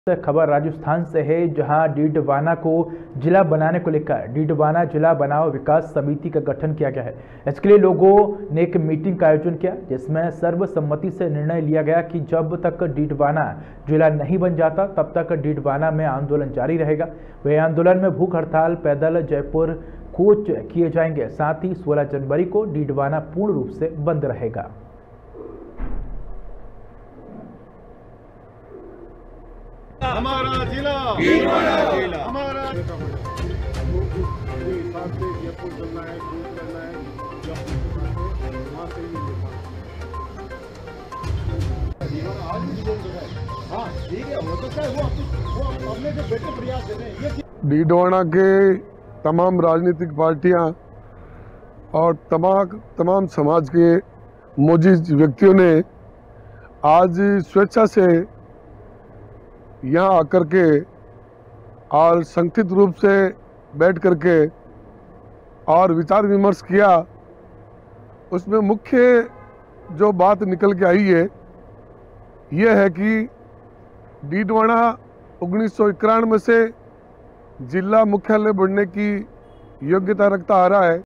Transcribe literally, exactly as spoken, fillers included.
खबर राजस्थान से है, जहां डीडवाना को जिला बनाने को लेकर डीडवाना जिला बनाओ विकास समिति का गठन किया गया है। इसके लिए लोगों ने एक मीटिंग का आयोजन किया, जिसमें सर्वसम्मति से निर्णय लिया गया कि जब तक डीडवाना जिला नहीं बन जाता तब तक डीडवाना में आंदोलन जारी रहेगा। वह आंदोलन में भूख हड़ताल, पैदल जयपुर कूच किए जाएंगे। साथ ही सोलह जनवरी को डीडवाना पूर्ण रूप से बंद रहेगा। हमारा जिला जिला हमारा डीडवाना के तमाम राजनीतिक पार्टियां और तमाम तमाम समाज के मौजूद व्यक्तियों ने आज स्वेच्छा से यहाँ आकर के और संगठित रूप से बैठ करके और विचार विमर्श किया। उसमें मुख्य जो बात निकल के आई है ये है कि डीडवाना उन्नीस सौ इक्यानवे से जिला मुख्यालय बनने की योग्यता रखता आ रहा है।